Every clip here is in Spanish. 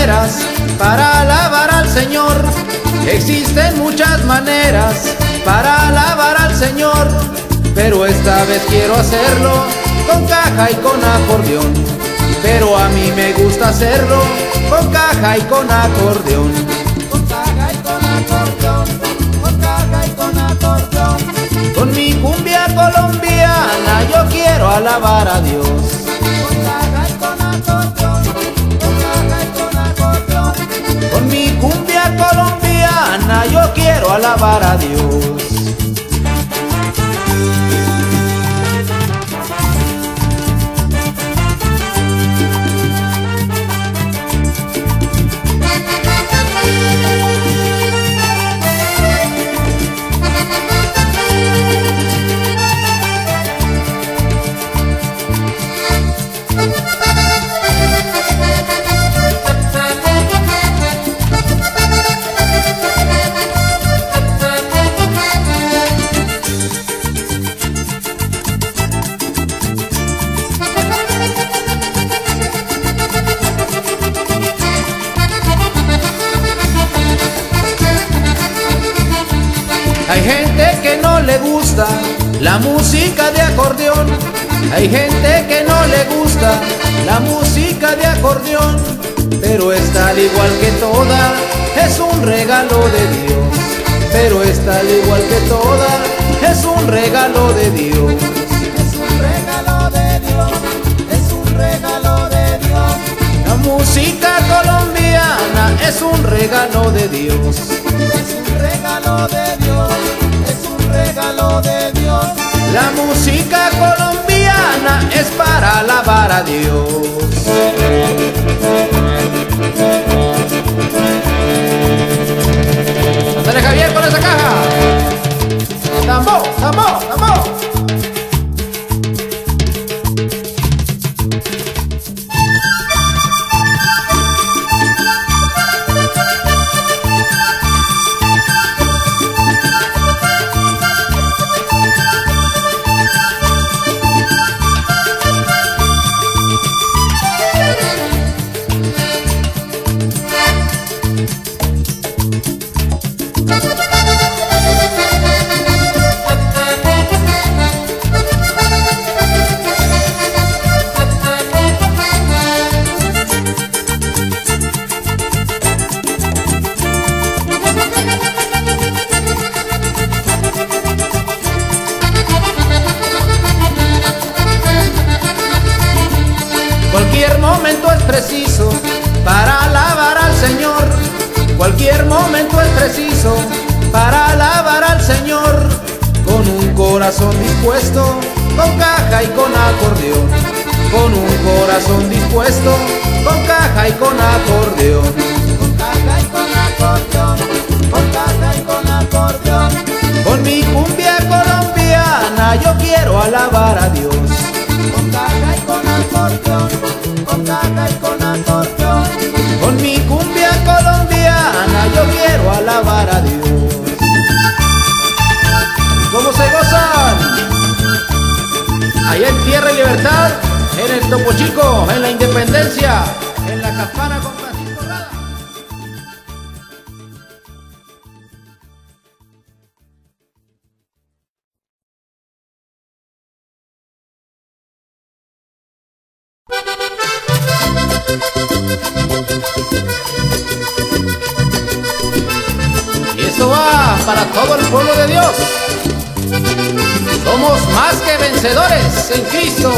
maneras para alabar al Señor. Existen muchas maneras para alabar al Señor, pero esta vez quiero hacerlo con caja y con acordeón. Pero a mí me gusta hacerlo con caja y con acordeón. Con caja y con acordeón, con caja y con acordeón. Con mi cumbia colombiana yo quiero alabar a Dios. Con caja y con acordeón, con caja y con acordeón. Con mi cumbia colombiana yo quiero alabar a Dios. Hay gente que no le gusta la música de acordeón. Hay gente que no le gusta la música de acordeón, pero esta al igual que toda es un regalo de Dios. Pero esta al igual que toda es un regalo de Dios. Es un regalo de Dios, es un regalo de Dios. La música colombiana es un regalo de Dios. Es un regalo de Dios, es un regalo de Dios. La música colombiana es para alabar a Dios. Ándale, Javier, con esa caja. Tambor, tambor, tambor. Cualquier momento es preciso para alabar al Señor. Cualquier momento es preciso para alabar al Señor. Con un corazón dispuesto, con caja y con acordeón. Con un corazón dispuesto, con caja y con acordeón. Con caja y con acordeón, con caja y con acordeón. Con mi cumbia colombiana yo quiero alabar a Dios. Con caja y con acordeón, con caja y con acordeón. Con mi cumbia colombiana yo quiero alabar a Dios. ¿Cómo se gozan? Allá en Tierra y Libertad, en el Topo Chico, en la Independencia, en la Campana con Francisco Rada. Y esto va para todo el pueblo de Dios. Somos más que vencedores en Cristo.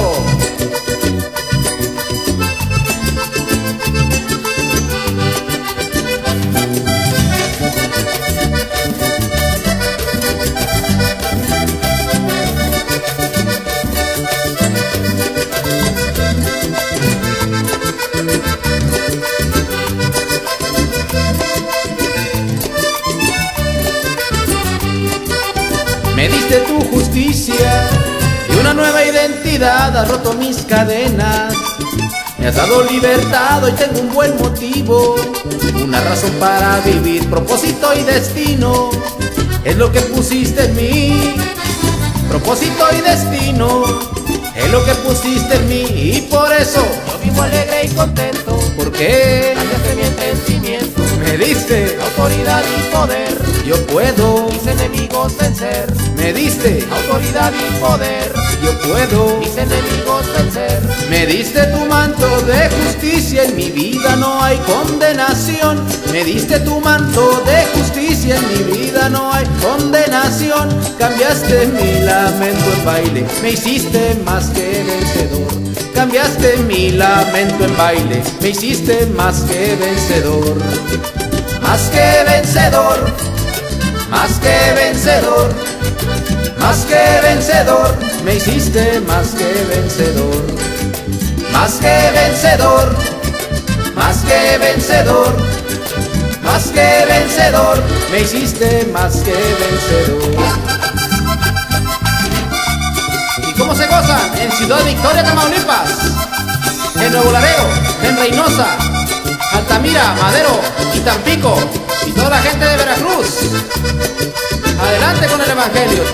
Me diste tu justicia y una nueva identidad, has roto mis cadenas, me has dado libertad, hoy tengo un buen motivo, una razón para vivir, propósito y destino, es lo que pusiste en mí, propósito y destino, es lo que pusiste en mí, y por eso yo vivo alegre y contento. ¿Por qué? Cambiaste mi entendimiento, Me diste autoridad y poder, yo puedo, mis enemigos vencer. me diste Autoridad y poder, yo puedo, mis enemigos vencer. me diste tu manto de justicia, en mi vida no hay condenación. Me diste tu manto de justicia, en mi vida no hay condenación. Cambiaste mi lamento en baile, me hiciste más que vencedor. Cambiaste mi lamento en baile, me hiciste más que vencedor. Más que vencedor, más que vencedor, más que vencedor, me hiciste más que vencedor. Más que vencedor, más que vencedor, más que vencedor, me hiciste más que vencedor. ¿Y cómo se goza? En Ciudad Victoria, Tamaulipas, en Nuevo Laredo, en Reynosa, Altamira, Madero y Tampico, y toda la gente de Veracruz. Adelante con el Evangelio.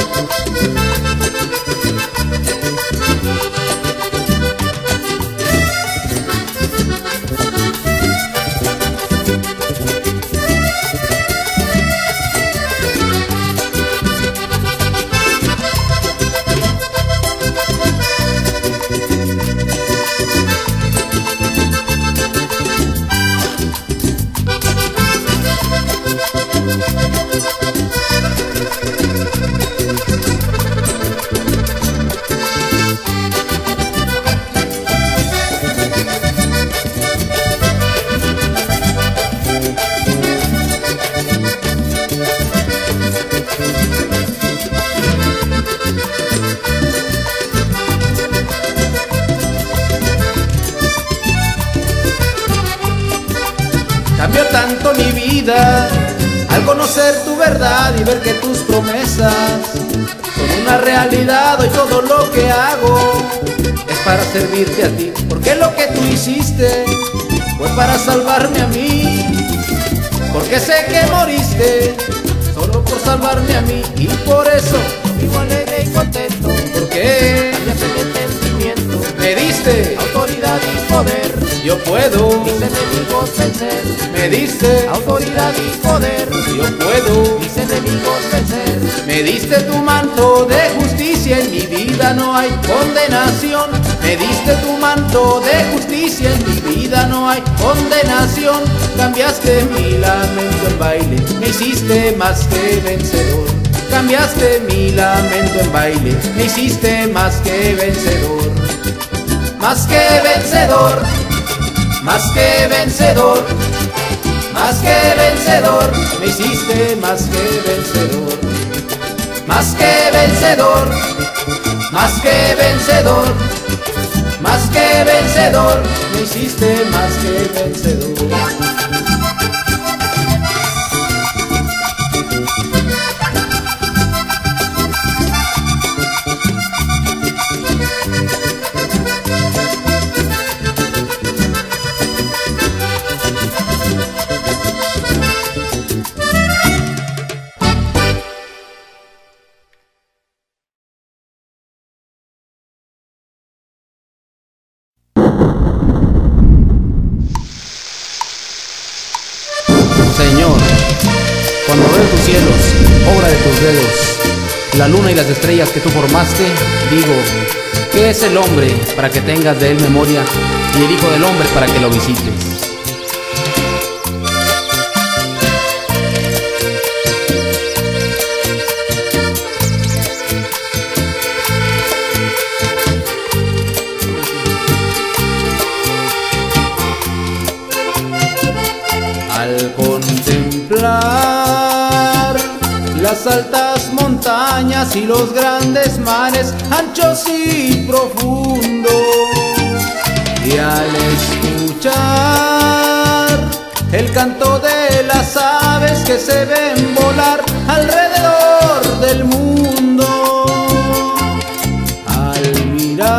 Cambió tanto mi vida al conocer tu verdad y ver que tus promesas son una realidad. Hoy todo lo que hago es para servirte a ti, porque lo que tú hiciste fue para salvarme a mí. Porque sé que moriste solo por salvarme a mí, y por eso Vivo alegre y contento, ¿por qué? cambiaste mi entendimiento, Me diste autoridad y poder, yo puedo, mis enemigos vencer. me diste Autoridad y poder, yo puedo, mis enemigos vencer. me diste tu manto de justicia, en mi vida no hay condenación. Me diste tu manto de justicia, en mi vida no hay condenación. Cambiaste mi lamento en baile, me hiciste más que vencedor. Cambiaste mi lamento en baile, me hiciste más que vencedor. Más que vencedor, más que vencedor, más que vencedor, me hiciste más que vencedor. Más que vencedor, más que vencedor, más que vencedor, me hiciste más que vencedor. Señor, cuando veo tus cielos, obra de tus dedos, la luna y las estrellas que tú formaste, digo, ¿qué es el hombre para que tengas de él memoria, y el hijo del hombre para que lo visites? Al contemplar las altas montañas y los grandes mares anchos y profundos, y al escuchar el canto de las aves que se ven volar alrededor del mundo, al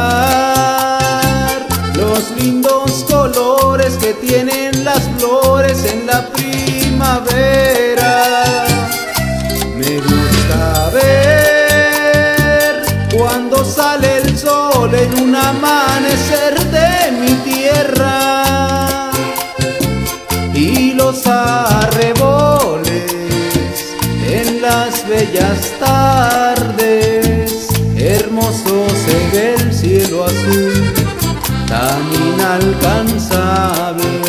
mirar los lindos colores que tienen las flores en la primavera, me gusta ver cuando sale el sol en un amanecer de mi tierra. las bellas tardes, hermosos en el cielo azul, tan inalcanzable.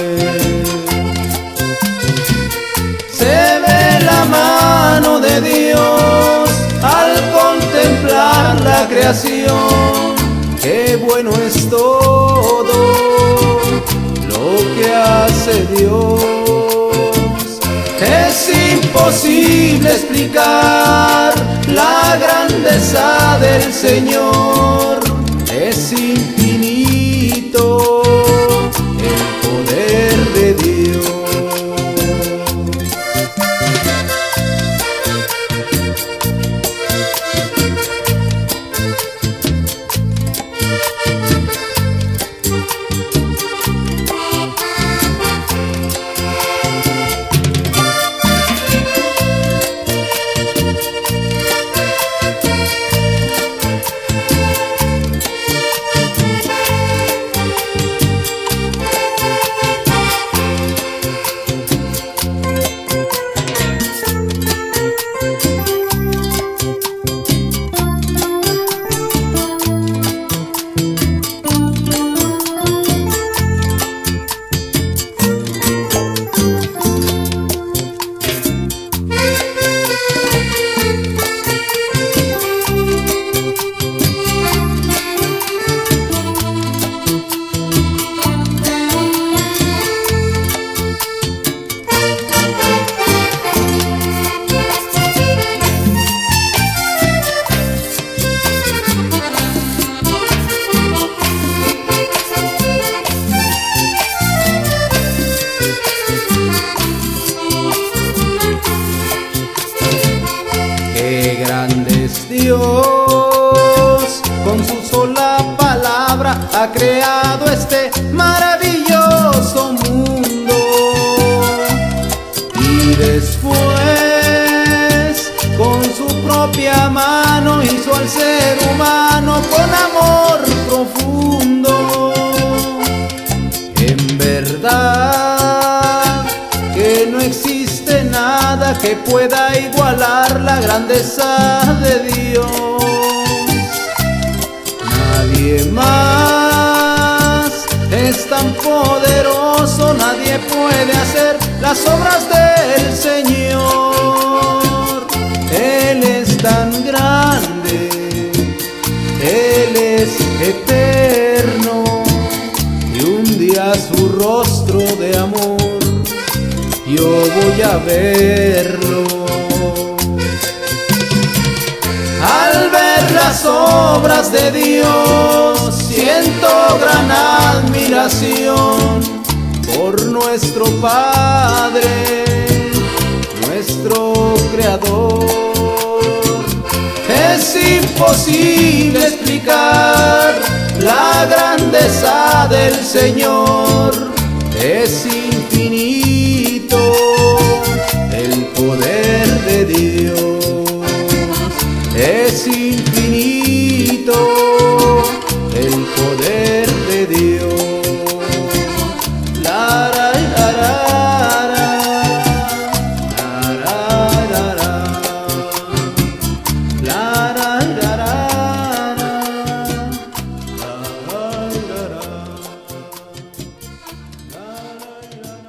Se ve la mano de Dios al contemplar la creación. Qué bueno es todo lo que hace Dios. Es imposible explicar la grandeza del Señor. Es infinito el poder de Dios. Qué grande es Dios, con su sola palabra ha creado este maravilloso mundo. Y después, con su propia mano hizo al ser humano con amor profundo. En verdad que no existe nada que pueda igualar la grandeza de Dios. Nadie más es tan poderoso, nadie puede hacer las obras del Señor. Él es tan grande, Él es eterno, y un día su rostro de amor yo voy a verlo. Al ver las obras de Dios siento gran admiración por nuestro Padre, nuestro Creador. Es imposible explicar la grandeza del Señor. Es infinito el poder de Dios. Es infinito el poder de Dios. La, ra, ra, ra, ra, ra, ra, ra, la, ra, ra, ra, ra, la, ra, ra, ra.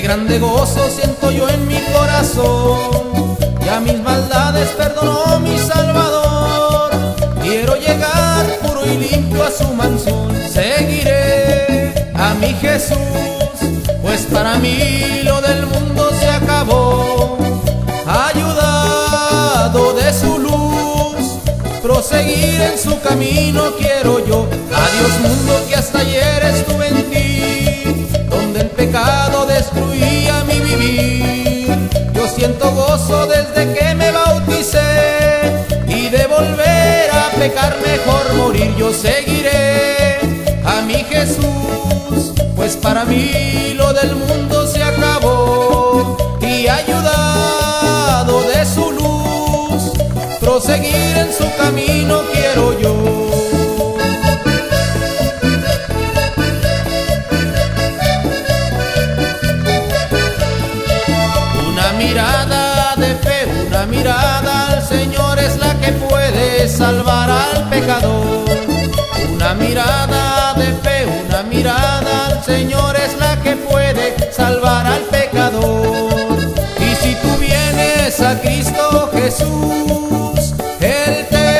grande gozo siento yo en mi corazón, ya mis maldades perdonó mi Salvador. Quiero llegar puro y limpio a su mansión, seguiré a mi Jesús, pues para mí lo del mundo se acabó. Ayudado de su luz, proseguir en su camino quiero yo. Adiós mundo que hasta ayer estuve en ti, donde el pecado destruía mi vivir. Yo siento gozo desde que me bauticé, y de volver a pecar mejor morir. Yo seguiré a mi Jesús, pues para mí lo del mundo se acabó. Y ayudado de su luz, proseguir en su camino quiero yo. Una mirada de fe, una mirada al Señor es la que puede salvar al pecador. Una mirada de fe, una mirada al Señor es la que puede salvar al pecador. Y si tú vienes a Cristo Jesús, Él te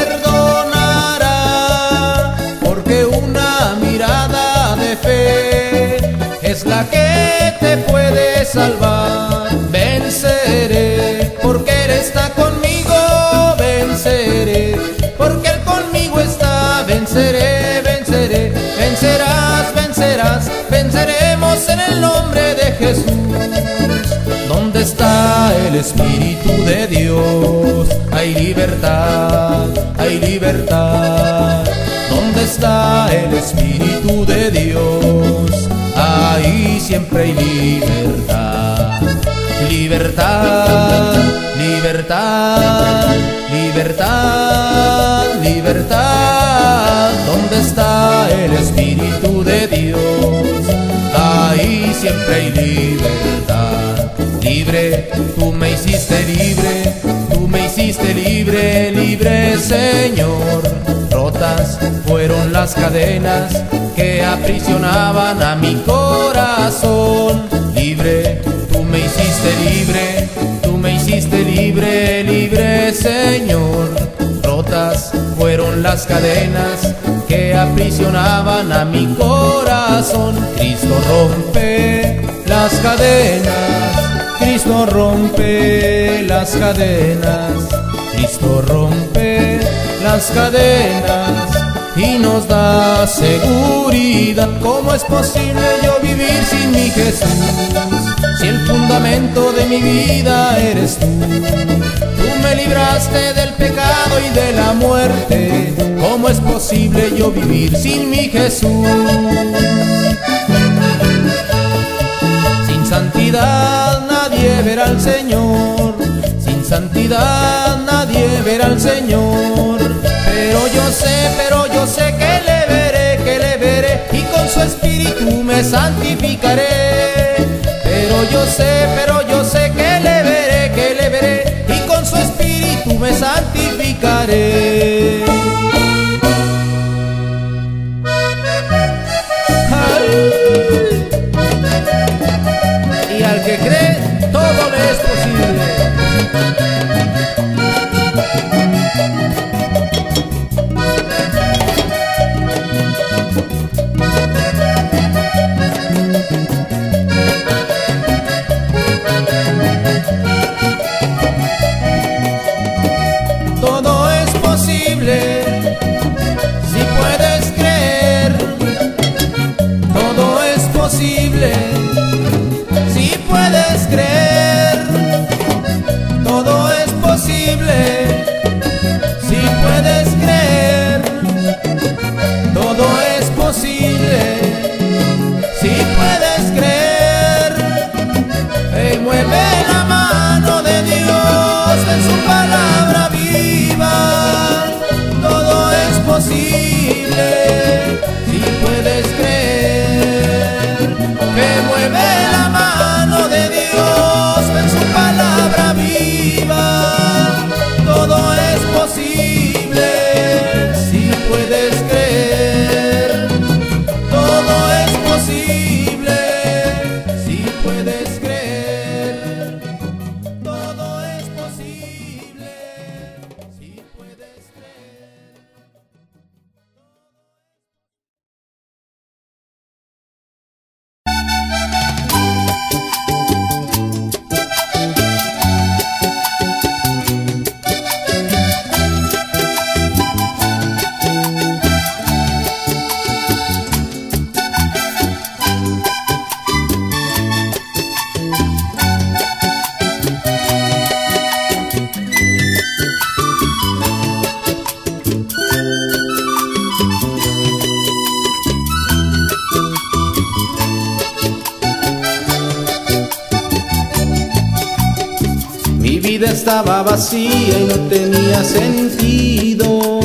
perdonará, porque una mirada de fe es la que te puede salvar. Venceré, porque Él está conmigo, venceré, porque Él conmigo está. Venceré, venceré, vencerás, vencerás, venceremos en el nombre de Jesús. ¿Dónde está el Espíritu de Dios? Hay libertad, hay libertad. ¿Dónde está el Espíritu de Dios? Ahí siempre hay libertad. Libertad, libertad, libertad, libertad. ¿Dónde está el Espíritu de Dios? Ahí siempre hay libertad. Libre, tú me hiciste libre, tú me hiciste libre, libre Señor. Rotas fueron las cadenas que aprisionaban a mi corazón. Libre, tú me hiciste libre, tú me hiciste libre, libre Señor. Rotas fueron las cadenas que aprisionaban a mi corazón. Cristo rompe las cadenas, Cristo rompe las cadenas, Cristo rompe las cadenas y nos da seguridad. ¿Cómo es posible yo vivir sin mi Jesús? Si el fundamento de mi vida eres tú. Tú me libraste del pecado y de la muerte. ¿Cómo es posible yo vivir sin mi Jesús? Sin santidad nadie verá al Señor, sin santidad nadie verá al Señor. Pero yo sé que le veré, y con su Espíritu me santificaré. Pero yo sé que le veré, y con su Espíritu me santificaré. Y al que cree, todo le es posible. vida estaba vacía y no tenía sentido.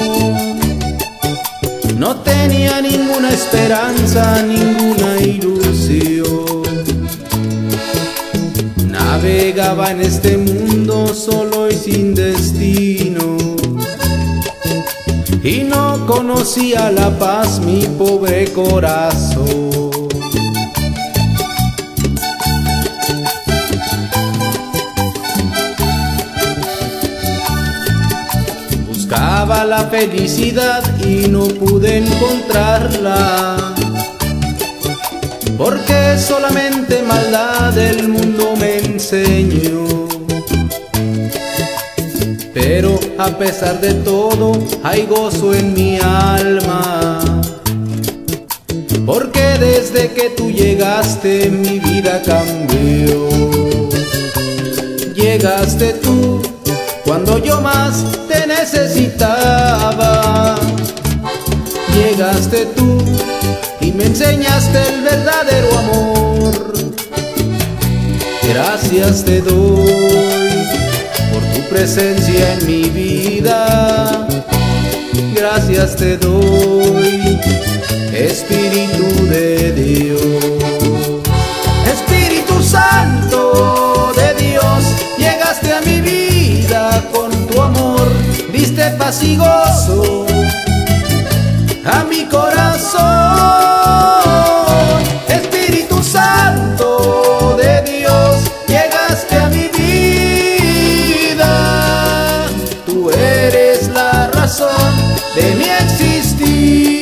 No tenía ninguna esperanza, ninguna ilusión. Navegaba en este mundo solo y sin destino, y no conocía la paz mi pobre corazón. Buscaba la felicidad y no pude encontrarla, porque solamente maldad el mundo me enseñó. Pero a pesar de todo hay gozo en mi alma, porque desde que tú llegaste mi vida cambió. Llegaste tú cuando yo más te necesitaba. Llegaste tú y me enseñaste el verdadero amor. Gracias te doy por tu presencia en mi vida. Gracias te doy, Espíritu de Dios. Espíritu Santo de Dios, llegaste a mi vida con tu amor, diste paz y gozo a mi corazón. Espíritu Santo de Dios, llegaste a mi vida. Tú eres la razón de mi existir.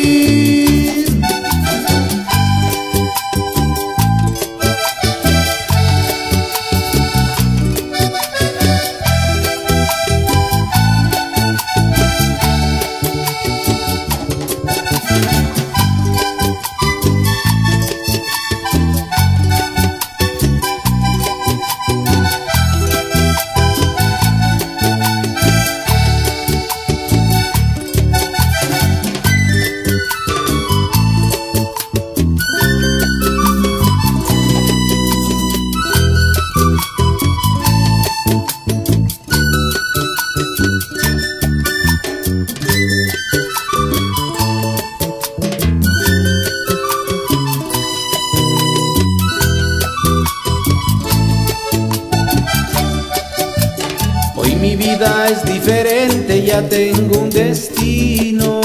Mi vida es diferente, ya tengo un destino.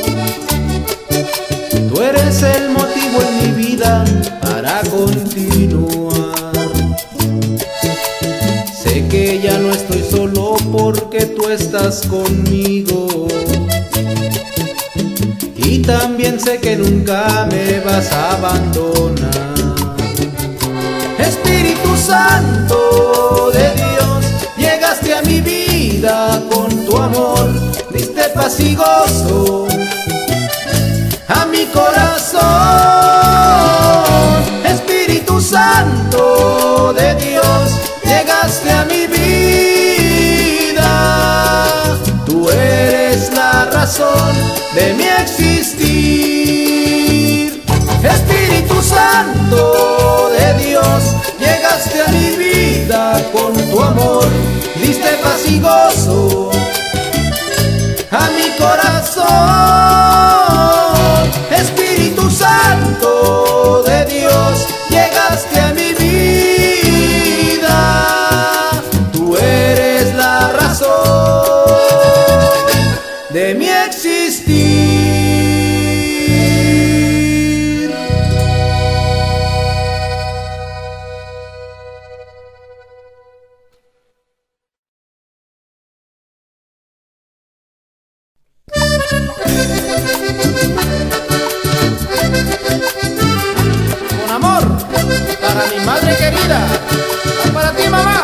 Tú eres el motivo en mi vida para continuar. Sé que ya no estoy solo porque tú estás conmigo, y también sé que nunca me vas a abandonar. Espíritu Santo de Dios, llegaste a mi vida con tu amor, diste paz y gozo a mi corazón. Espíritu Santo de Dios, llegaste a mi vida. Tú eres la razón de mi existir. Espíritu Santo de Dios, llegaste a mi vida con tu amor, diste paz y gozo a mi corazón. Espíritu Santo de Dios, llegaste a mi vida. Tú eres la razón de mi existir. Con amor para mi madre querida, para ti, mamá.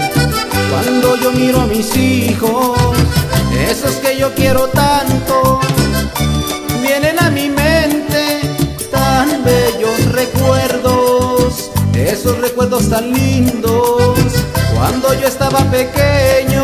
Cuando yo miro a mis hijos, esos que yo quiero tanto, esos recuerdos tan lindos cuando yo estaba pequeño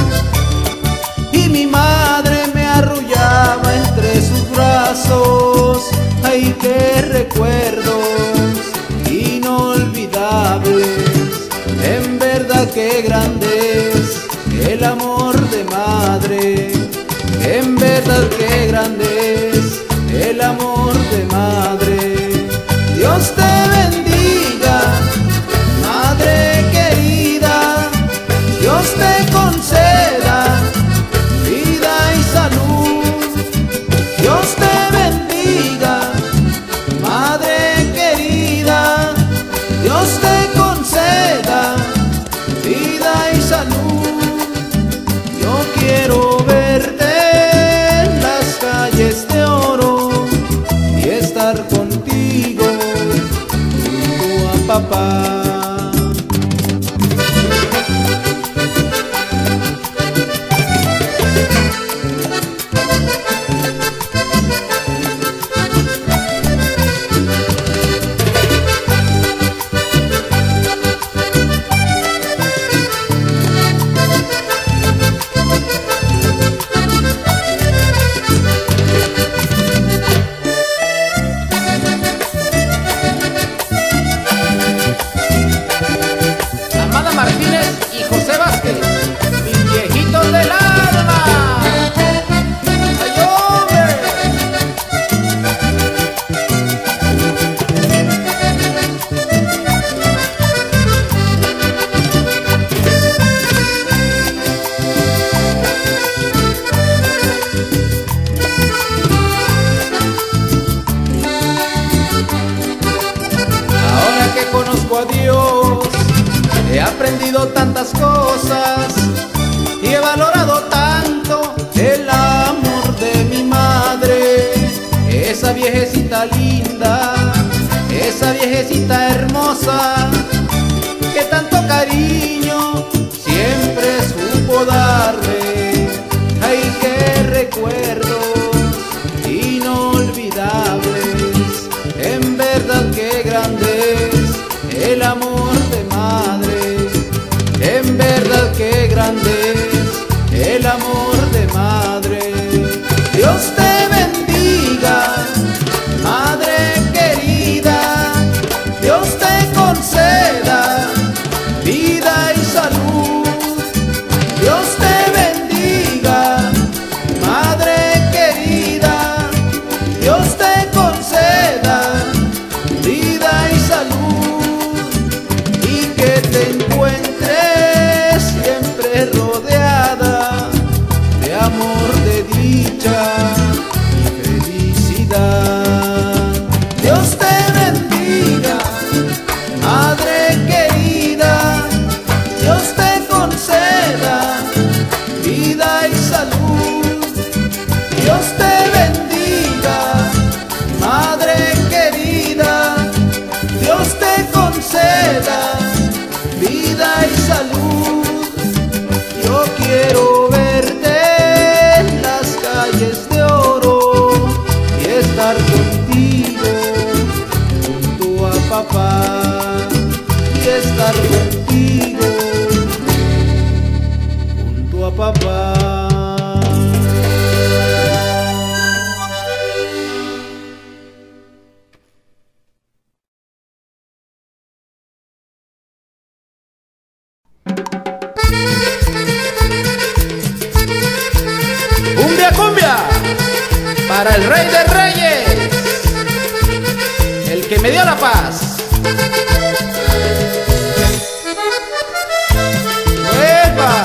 y mi madre me arrullaba entre sus brazos. Ay, qué recuerdos inolvidables, en verdad que grande es el amor de madre, en verdad que grande es el amor de madre. Dios te bendiga, madre querida, Dios te conceda vida y salud. Dios te bendiga, madre querida, Dios te conceda vida y salud. Yo quiero verte en las calles de oro y estar contigo junto a papá. Conozco a Dios, he aprendido tantas cosas y he valorado tanto el amor de mi madre, esa viejecita linda, esa viejecita hermosa, que tanto cariño siempre supo darme. Ay, qué recuerdos inolvidables, en verdad que grande el amor de madre, en verdad que grande es el amor de madre. Dios te bendiga, madre querida, Dios te conceda vida y salud. Dios te bendiga, madre querida, Dios te conceda vida y salud. Te encuentres siempre rodeada de amor, de dicha y felicidad. Dios te bendiga, madre querida, Dios te conceda vida y salud. Dios te bendiga, madre querida, Dios te conceda vida y salud. Yo quiero verte en las calles de oro y estar contigo junto a papá, y estar contigo junto a papá. Cumbia, cumbia, para el rey de reyes, el que me dio la paz. ¡Epa!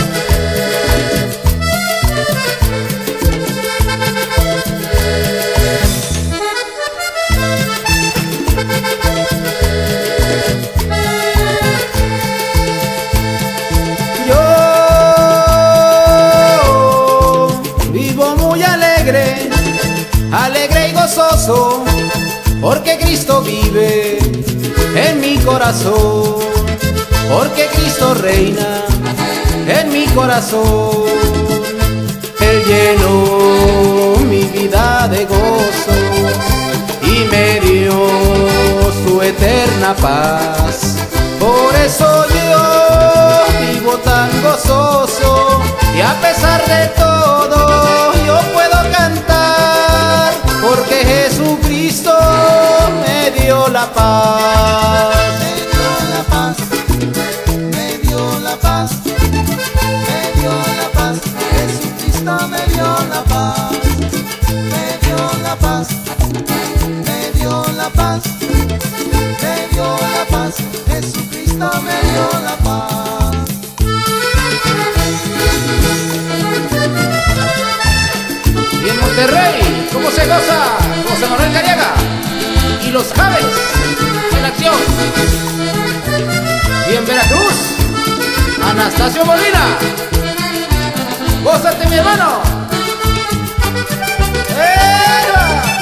Alegre y gozoso, porque Cristo vive en mi corazón, porque Cristo reina en mi corazón. Él llenó mi vida de gozo y me dio su su eterna paz. Por eso yo vivo tan gozoso y a pesar de todo yo puedo cantar, porque Jesucristo me dio la paz. Me dio la paz, me dio la paz, me dio la paz. Jesucristo me dio la paz, me dio la paz, me dio la paz, me dio la paz. Jesucristo me dio la paz. Y en Monterrey, ¿cómo se goza? José Manuel Cariaga y los Javes en acción. Y en Veracruz, Anastasio Molina. ¡Gózate, mi hermano! ¡Eva!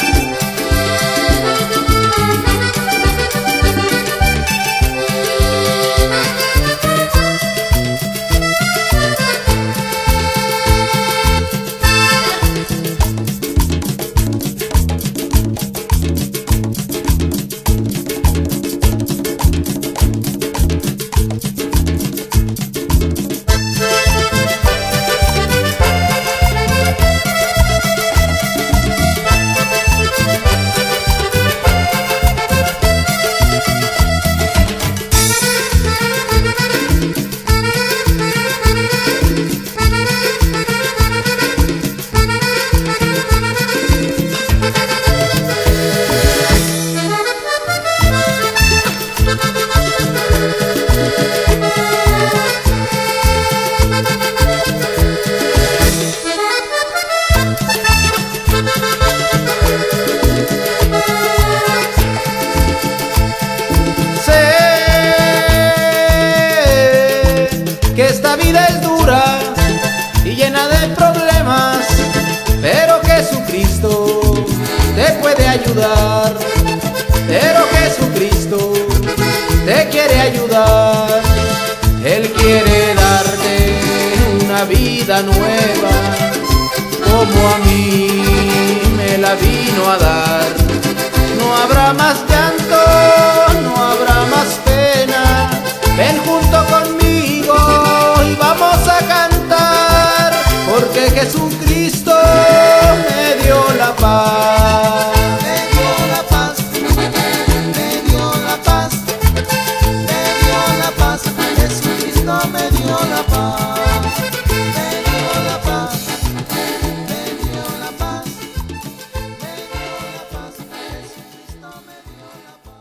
Que esta vida es dura y llena de problemas, pero Jesucristo te puede ayudar, pero Jesucristo te quiere ayudar. Él quiere darte una vida nueva, como a mí me la vino a dar. No habrá más llanto, no habrá más pena. Ven junto conmigo y vamos a cantar, porque Jesucristo me dio la paz. Me dio la paz, me dio la paz, me dio la paz. Jesucristo me dio la paz, me dio la paz, me dio la paz, me dio la paz. Jesucristo me dio la paz.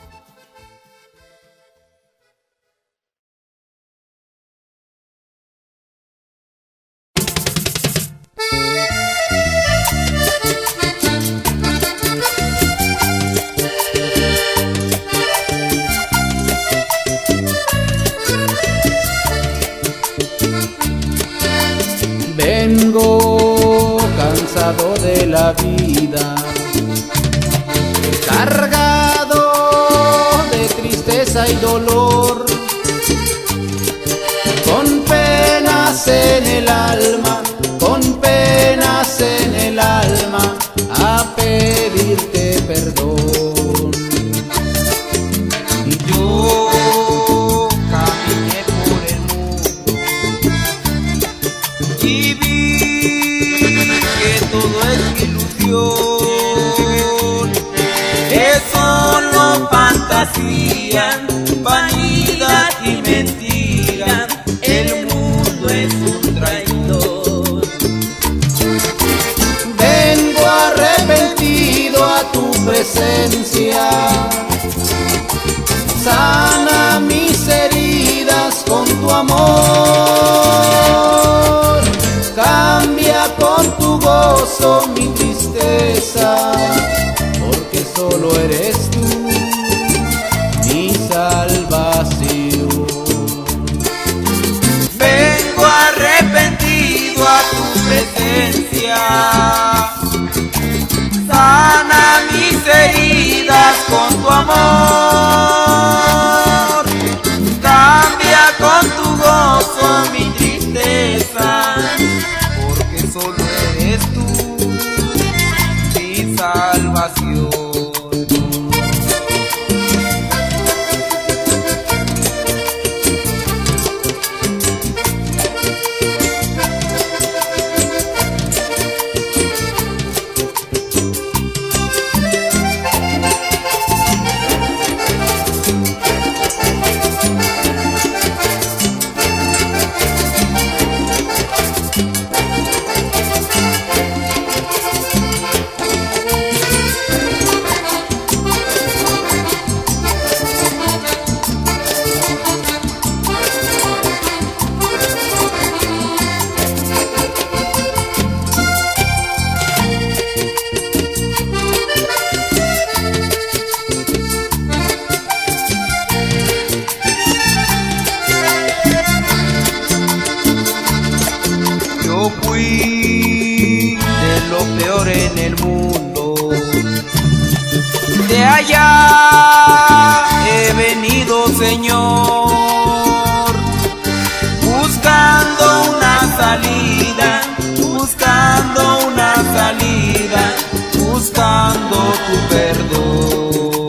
Vengo cansado de la vida, cargado de tristeza y dolor, con penas en el alma, con penas en el alma, a pedirte perdón. Yo caminé por el mundo y vi que todo es ilusión, que solo fantasía, vanidad y mentira. El mundo es un traidor. Vengo arrepentido a tu presencia, sana mis heridas con tu amor, cambia con tu gozo mi tristeza, porque solo eres tú mi salvación. Vengo arrepentido a tu presencia, sana mis heridas con tu amor, cambia con tu gozo mi tristeza, porque solo eres tú mi salvación. buscando una salida, buscando una salida, buscando tu perdón.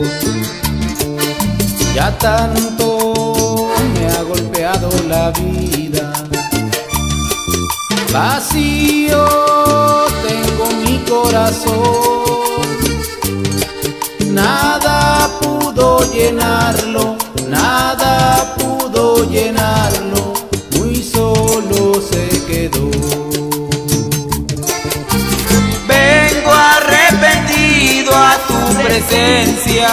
Ya tanto me ha golpeado la vida, vacío tengo mi corazón, nada pudo llenarlo, nada pudo llenarlo, muy solo se quedó. Vengo arrepentido a tu presencia,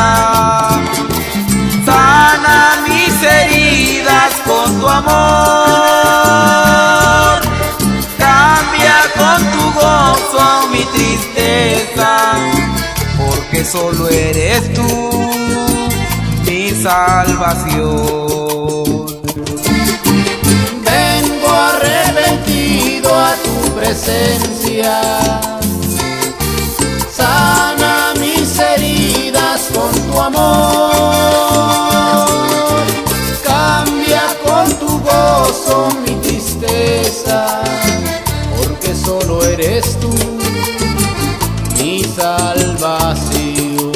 sana mis heridas con tu amor, cambia con tu gozo mi tristeza, porque solo eres tú mi salvación. Vengo arrepentido a tu presencia, sana mis heridas con tu amor, cambia con tu gozo mi tristeza, porque solo eres tú mi salvación.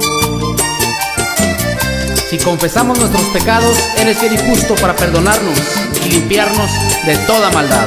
Si confesamos nuestros pecados, eres fiel y justo para perdonarnos y limpiarnos de toda maldad.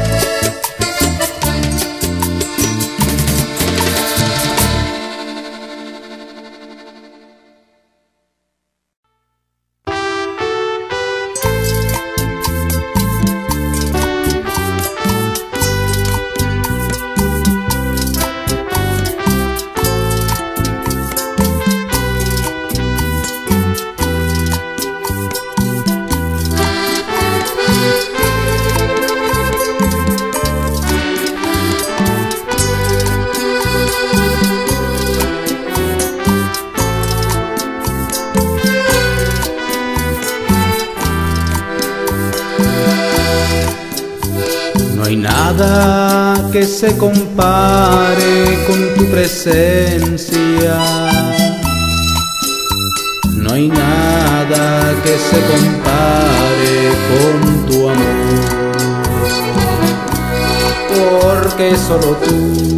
No hay nada que se compare con tu presencia, no hay nada que se compare con tu amor, porque solo tú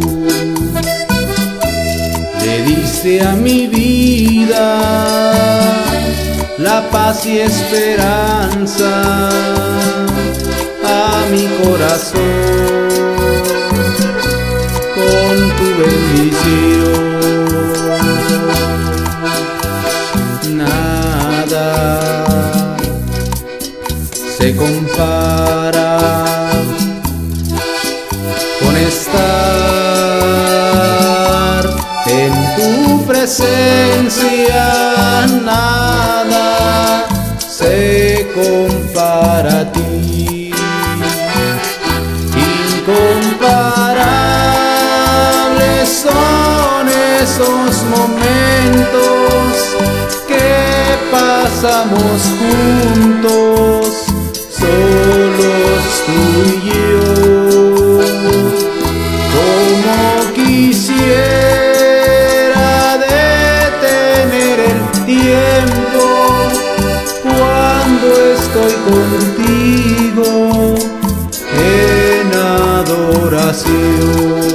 le diste a mi vida la paz y esperanza, a mi corazón con tu bendición. Nada se compara con estar en tu presencia, nada se compara a ti. Incomparables son esos momentos que pasamos juntos, solos tú y yo. Como quisiera detener el tiempo cuando estoy contigo en adoración.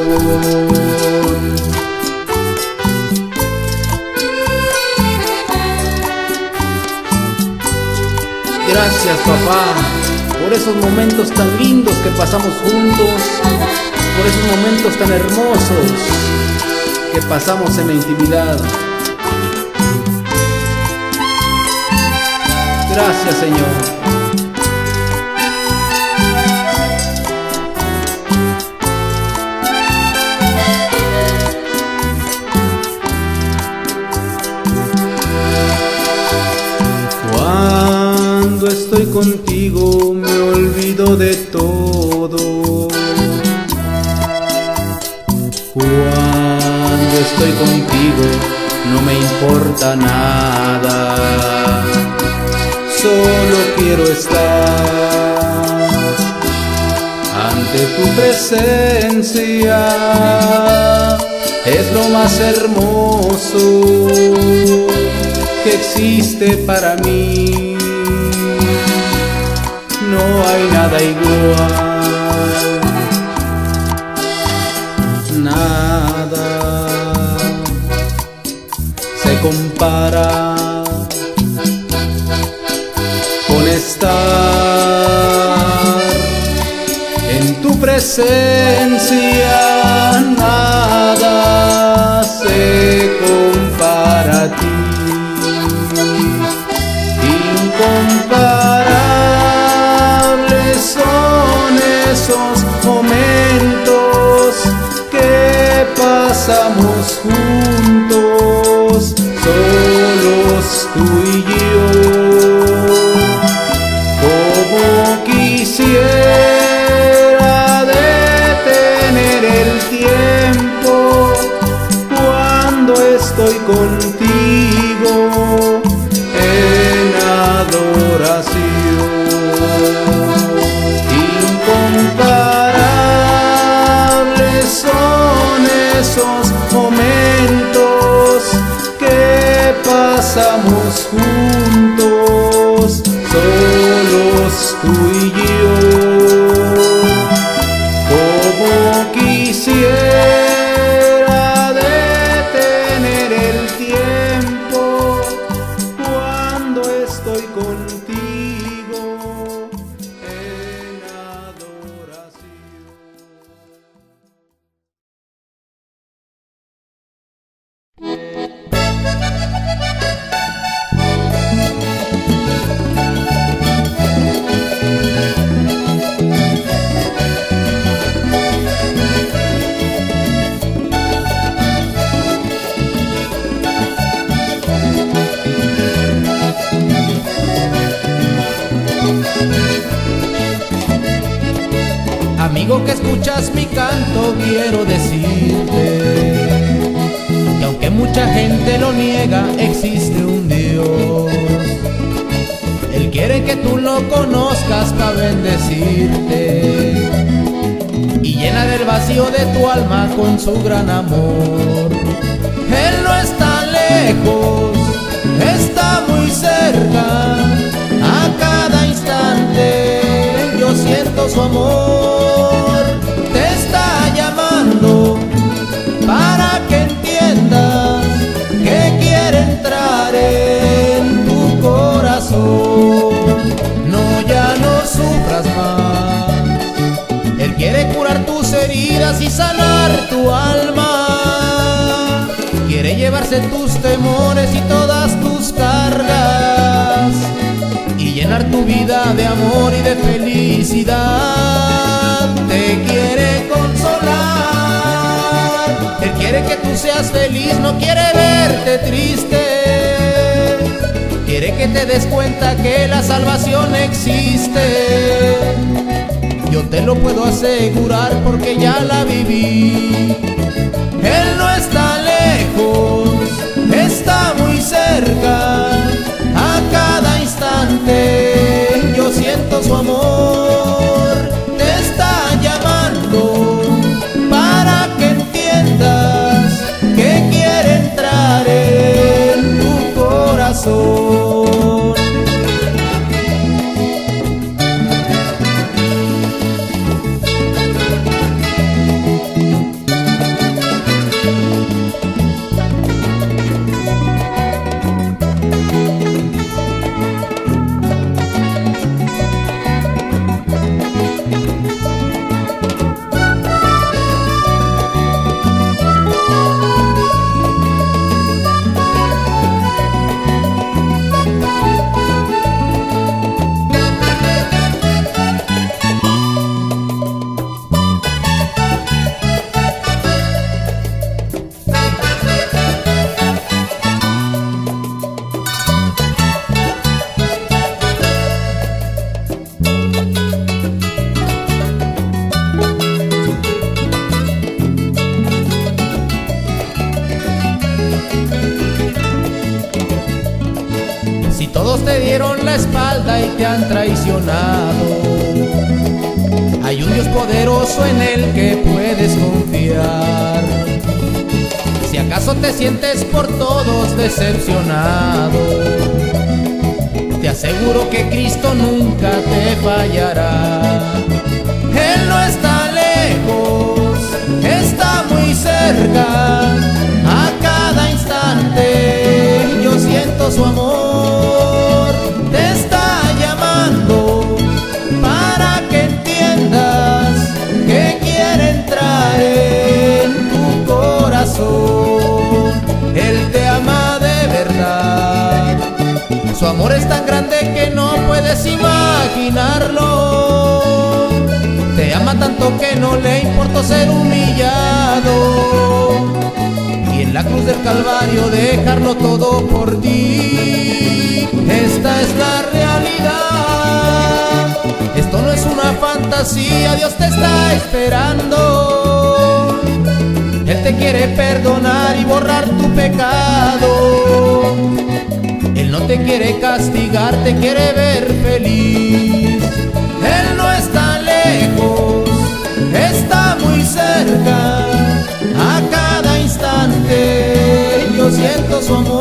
Gracias, papá, por esos momentos tan lindos que pasamos juntos, por esos momentos tan hermosos que pasamos en la intimidad. Gracias, Señor. Cuando estoy contigo me olvido de todo. Cuando estoy contigo no me importa nada. Solo quiero estar ante tu presencia. Es lo más hermoso que existe para mí. estar en tu presencia, nada se compara a ti. Incomparables son esos momentos que pasamos juntos, solos tú y yo. Como quisiera detener el tiempo cuando estoy contigo en adoración. Incomparables son esos momentos que pasamos juntos, solos tú y yo. Como quisiera detener el tiempo cuando estoy contigo en adoración. Amigo que escuchas mi canto, quiero decirte que aunque mucha gente lo niega, existe un Dios. Él quiere que tú lo conozcas para bendecirte y llenar el vacío de tu alma con su gran amor. Él no está lejos, está muy cerca, a cada instante yo siento su amor. Te está llamando para que entiendas que quiere entrar en tu corazón. No, ya no sufras más. Él quiere curar tus heridas y sanar tu alma. Quiere llevarse tus temores y todas tus cargas y llenar tu vida de amor y de felicidad. Te quiere consolar, Él quiere que tú seas feliz, no quiere verte triste. Quiere que te des cuenta que la salvación existe. Yo te lo puedo asegurar porque ya la viví. Él no está lejos, está muy cerca, a cada instante yo siento su amor. Te está llamando para que entiendas que quiere entrar en tu corazón. Todos te dieron la espalda y te han traicionado. Hay un Dios poderoso en el que puedes confiar. Si acaso te sientes por todos decepcionado, te aseguro que Cristo nunca te fallará. Él no está lejos, está muy cerca, a cada instante yo siento su amor. Te está llamando amor es tan grande que no puedes imaginarlo. Te ama tanto que no le importó ser humillado, y en la cruz del Calvario dejarlo todo por ti. Esta es la realidad, esto no es una fantasía. Dios te está esperando, Él te quiere perdonar y borrar tu pecado. Él no te quiere castigar, te quiere ver feliz. Él no está lejos, está muy cerca. A cada instante yo siento su amor.